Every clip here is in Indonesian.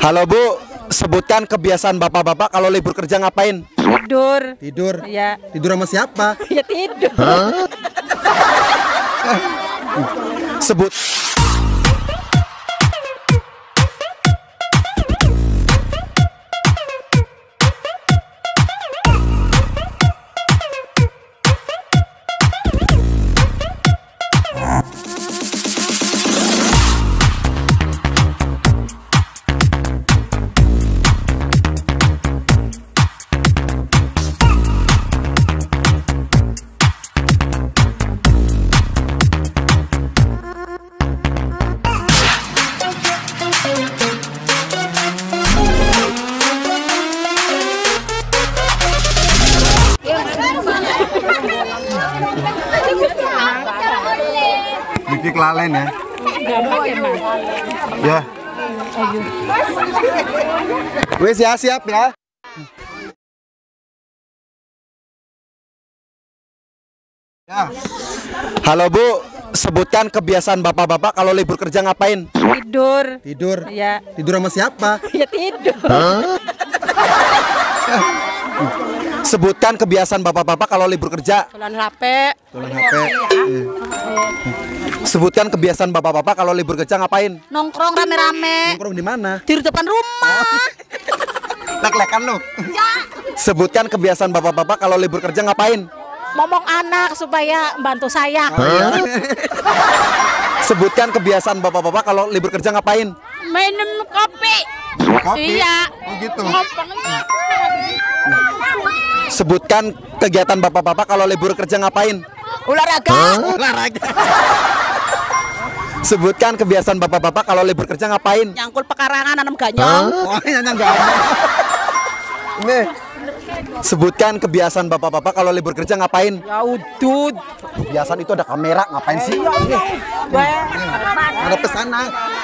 Halo Bu, sebutkan kebiasaan bapak-bapak kalau libur kerja ngapain? Tidur. Tidur? Ya. Tidur sama siapa? Ya tidur. Sebut. Bikin kelalen ya. Ya. Wes ya, siap ya. Ya. Halo Bu, sebutkan kebiasaan bapak-bapak kalau libur kerja ngapain? Tidur. Tidur? Ya. Tidur sama siapa? Ya tidur. Sebutkan kebiasaan bapak-bapak kalau libur kerja. Tulan HP. Tulan HP. Sebutkan kebiasaan bapak-bapak kalau libur kerja ngapain? Nongkrong rame-rame. Nongkrong di mana? Di depan rumah. Lek-lekan lu. Ya. Sebutkan kebiasaan bapak-bapak kalau libur kerja ngapain? Ngomong anak supaya bantu saya. Sebutkan kebiasaan bapak-bapak kalau libur kerja ngapain? Minum kopi. Kopi? Iya. Oh gitu. Ngomong. Sebutkan kegiatan bapak-bapak kalau libur kerja ngapain? Olahraga. Olahraga. Sebutkan kebiasaan bapak-bapak kalau libur kerja ngapain? Nyangkul pekarangan nanam ganyong. Oh, nyanyi ganyong. Nih. Sebutkan kebiasaan bapak-bapak kalau libur kerja ngapain? Ya udud. Kebiasaan itu ada kamera, ngapain sih? Ada pesana.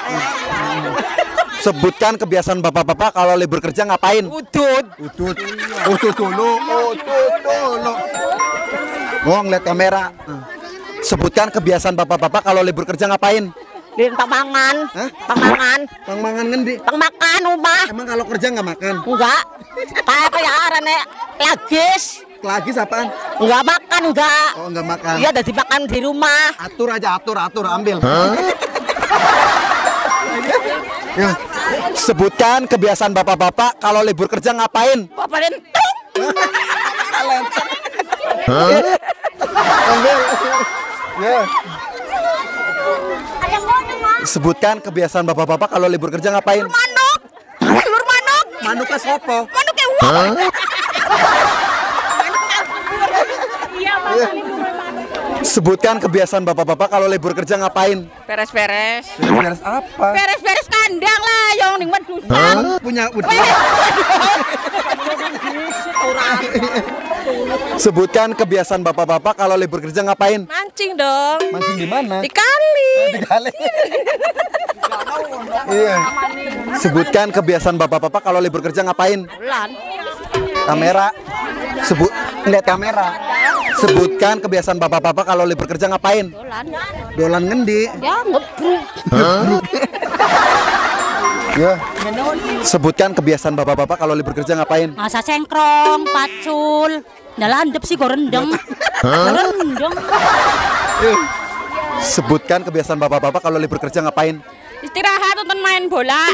Sebutkan kebiasaan bapak-bapak kalau libur kerja ngapain? Udud. Udud. Udud dulu. Udud dulu. Oh, ngeliat kamera. Sebutkan kebiasaan bapak-bapak kalau libur kerja ngapain? Di pangan. Hah? Pangan. Pangmangan ngendi? Pangmakan rumah. Emang kalau kerja nggak makan? Enggak. Kayak arane lagis. Lagi apaan? Enggak makan, enggak. Oh, nggak makan. Iya, udah dimakan di rumah. Atur aja, atur, ambil. Ya. Sebutkan kebiasaan bapak-bapak kalau libur kerja ngapain? Bapak lentung. Ambil. Ya. Sebutkan kebiasaan bapak-bapak kalau libur kerja ngapain? Manuk. Telur manuk. Manuk ke sopo? Manuk ke uang. Sebutkan kebiasaan bapak-bapak kalau libur kerja ngapain? Beres-beres. Beres apa? Beres-beres kandang lah yang ning dusan. Punya udah. Sebutkan kebiasaan bapak-bapak kalau libur kerja ngapain? Mancing dong. Mancing di mana? Di kali. Di kali. Iya. Sebutkan kebiasaan bapak-bapak kalau libur kerja ngapain? Bulan. Kamera. Lihat kamera. Sebutkan kebiasaan bapak-bapak kalau libur kerja ngapain? Dolan. Dolan ngendi? Ya ngebruk. Ya. Sebutkan kebiasaan bapak-bapak kalau libur kerja ngapain? Masa cengkrong, pacul. Ndalandep sih gorendeng. Gorendeng. Sebutkan kebiasaan bapak-bapak kalau libur kerja ngapain? Istirahat nonton main bola.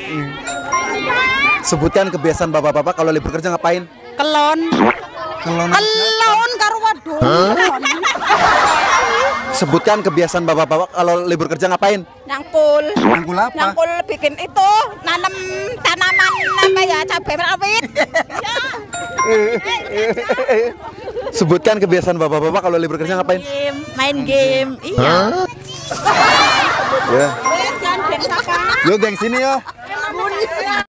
Sebutkan kebiasaan bapak-bapak kalau libur kerja ngapain? Kelon. Kelon karo wadon. Sebutkan kebiasaan bapak-bapak kalau libur kerja ngapain? Nyangkul. Nyangkul apa? Nyangkul bikin itu nanam tanaman apa ya, cabai rawit. Sebutkan kebiasaan bapak-bapak kalau libur kerja ngapain? Main game. Iya. Ya. Yo geng sini yo.